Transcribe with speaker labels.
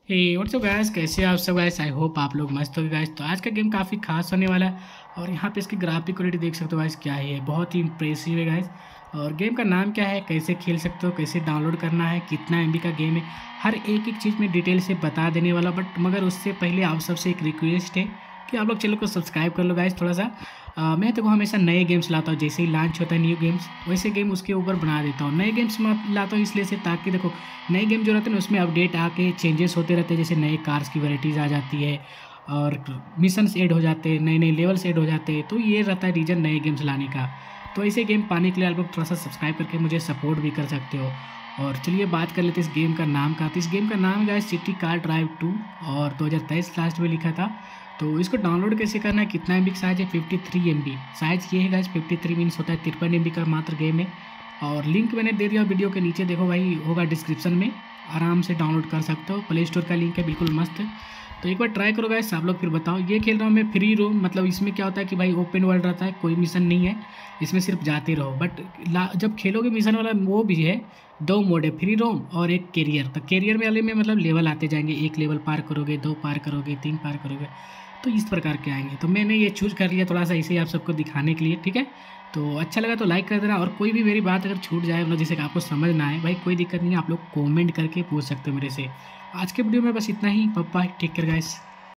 Speaker 1: हे WhatsApp guys, कैसे हैं आप सब गाइस। आई होप आप लोग मस्त हो गाइस। तो आज का गेम काफ़ी खास होने वाला है और यहाँ पे इसकी ग्राफिक क्वालिटी देख सकते हो गाइस, क्या है ये, बहुत ही इंप्रेसिव है गाइस। और गेम का नाम क्या है, कैसे खेल सकते हो, कैसे डाउनलोड करना है, कितना एमबी का गेम है, हर एक एक चीज़ में डिटेल से बता देने वाला। बट मगर उससे पहले आप सबसे एक रिक्वेस्ट है कि आप लोग चैनल को सब्सक्राइब कर लो गाइस थोड़ा सा। मैं देखो हमेशा नए गेम्स लाता हूँ, जैसे ही लॉन्च होता है न्यू गेम्स वैसे गेम उसके ऊपर बना देता हूँ। नए गेम्स मैं लाता हूँ इसलिए से ताकि देखो नए गेम जो रहते हैं ना उसमें अपडेट आके चेंजेस होते रहते हैं, जैसे नए कार्स की वैराइटीज़ आ जाती है और मिशंस ऐड हो जाते हैं, नए नए लेवल्स ऐड हो जाते हैं। तो ये रहता है रीज़न नए गेम्स लाने का। तो ऐसे गेम पाने के लिए आप लोग थोड़ा सा सब्सक्राइब करके मुझे सपोर्ट भी कर सकते हो। और चलिए बात कर लेते हैं इस गेम का नाम का। तो इस गेम का नाम है सिटी कार ड्राइव 2 और 2023 लास्ट में लिखा था। तो इसको डाउनलोड कैसे करना है, कितना एमबी का साइज है, 53 एमबी साइज ये है गाइस। 53 मीन्स होता है 53 एमबी का मात्र गेम है। और लिंक मैंने दे दिया वीडियो के नीचे, देखो भाई होगा डिस्क्रिप्शन में, आराम से डाउनलोड कर सकते हो। प्ले स्टोर का लिंक है, बिल्कुल मस्त है। तो एक बार ट्राई करो गाइस, आप लोग फिर बताओ। ये खेल रहा हूँ मैं फ्री रोम, मतलब इसमें क्या होता है कि भाई ओपन वर्ल्ड रहता है, कोई मिशन नहीं है इसमें, सिर्फ जाते रहो। बट जब खेलोगे मिशन वाला वो भी है, दो मोड है, फ्री रोम और एक कैरियर। तो कैरियर वाले में मतलब लेवल आते जाएंगे, एक लेवल पार करोगे, दो पार करोगे, तीन पार करोगे, तो इस प्रकार के आएंगे। तो मैंने ये चूज़ कर लिया थोड़ा सा इसे आप सबको दिखाने के लिए, ठीक है। तो अच्छा लगा तो लाइक कर देना, और कोई भी मेरी बात अगर छूट जाए, मतलब जैसे कि आपको समझ ना आए भाई, कोई दिक्कत नहीं है, आप लोग कमेंट करके पूछ सकते हो मेरे से। आज के वीडियो में बस इतना ही। पप्पा टेक केयर गाइस।